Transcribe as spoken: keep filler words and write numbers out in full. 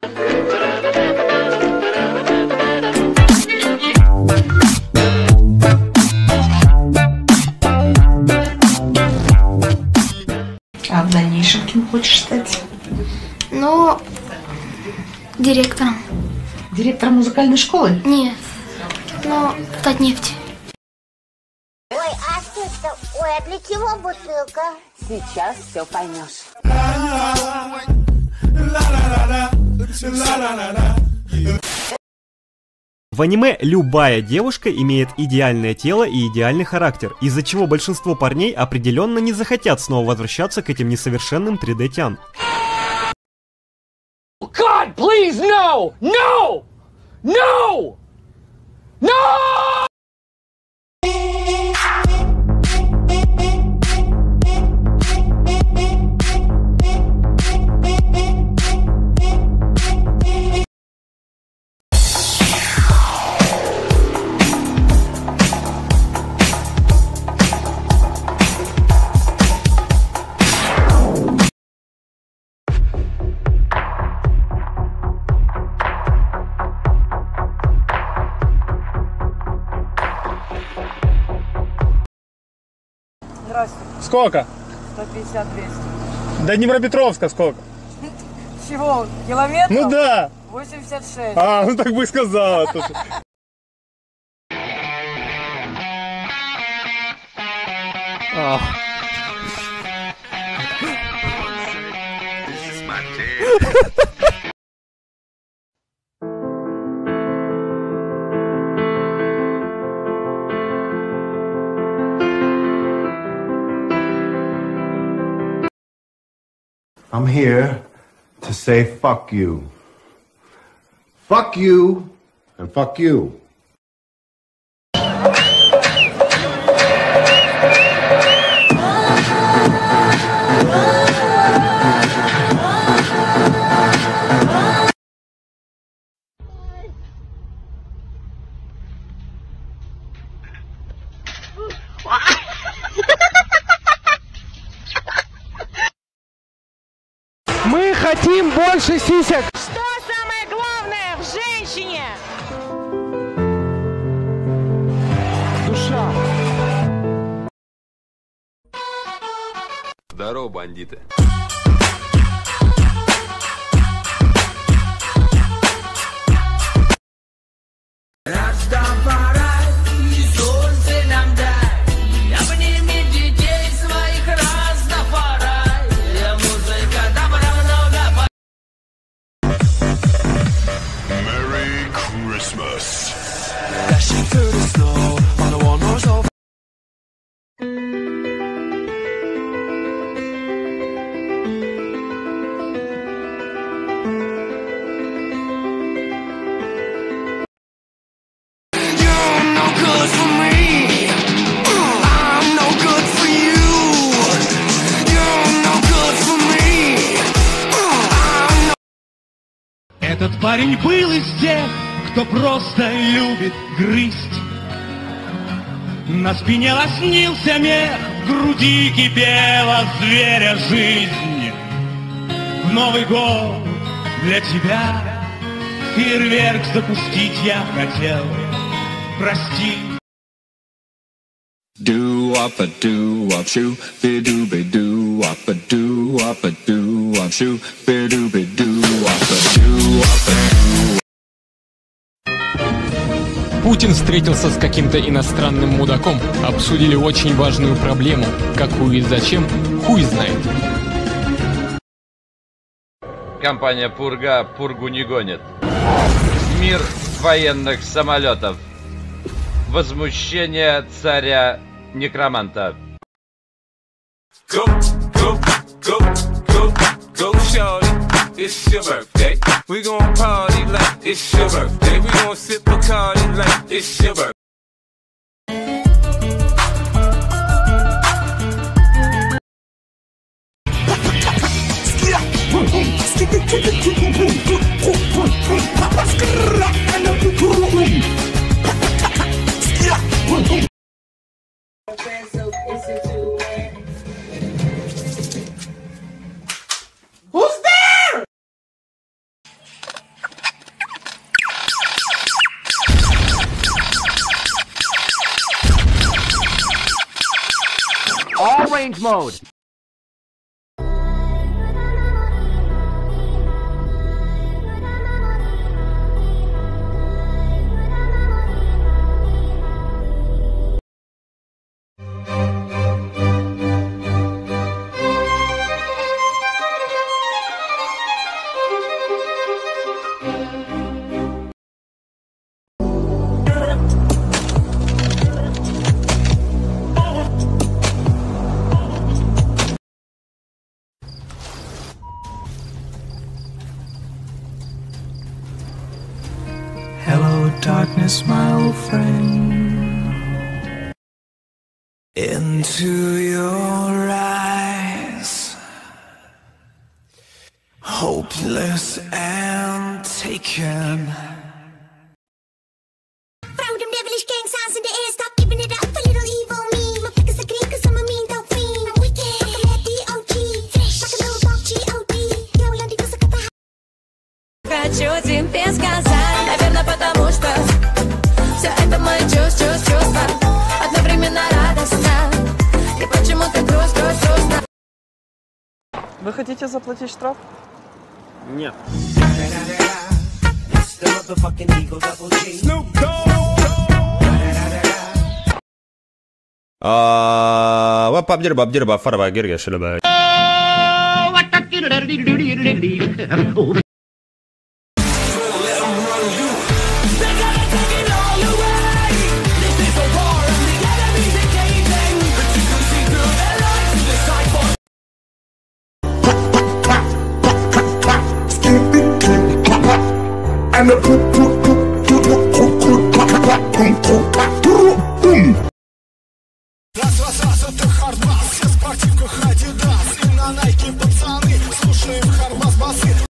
А в дальнейшем кем хочешь стать? Ну, директором. Директором музыкальной школы? Нет, ну, Татнефть. Ой, а что это? Ой, а для чего бутылка? Сейчас все поймешь. В аниме любая девушка имеет идеальное тело и идеальный характер, из-за чего большинство парней определенно не захотят снова возвращаться к этим несовершенным три дэ-тям. God, please, no! No! No! No! Здравствуйте. Сколько? сто пятьдесят двести. До Днепропетровска сколько? Чего? Километров? Ну да. восемьдесят шесть. А, ну так бы и сказала. Тут. I'm here to say fuck you. Fuck you and fuck you. Мы хотим больше сисек! Что самое главное в женщине? Душа! Здорово, бандиты! Этот парень был из тех, кто просто любит грызть. На спине лоснился мех, в груди кипела зверя жизнь. В Новый год для тебя фейерверк запустить я хотел. Прости. Do up a do up shoe, be do be do up a do up a do up shoe, be do be do up a do up a do. Путин встретился с каким-то иностранным мудаком, обсудили очень важную проблему, какую и зачем, хуй знает. Компания Пурга Пургу не гонит. Мир военных самолетов. Возмущение царя некроманта. Go, go, go, go, go, shorty. It's your birthday. We gon' party like it's your birthday. We gon' sip Bacardi like it's your birthday. Who's there? All range mode. Hello, darkness, my old friend. Into your eyes, hopeless and taken. Throw them devilish gang signs in the air, stop giving it up for little evil me. My pick is a green cause I'm a mean dog fiend. I'm wicked, I'm at D O G, fresh, like a little dog G O D. Я улянди высоко-то. Хочу тебе сказать, наверное, потому что все это мои чувства, чувства, чувства, одновременно радостно. И почему-то грусть, грусть, грустно. Вы хотите заплатить штраф? Нет. А, вапабдир бабдир бафарба гирге шилба. And the poop poop poop poop poop poop poop poop. Раз, раз, раз, это хардбас, я спортивку Адидас. И на Найке пацаны, слушаем хардбас басы.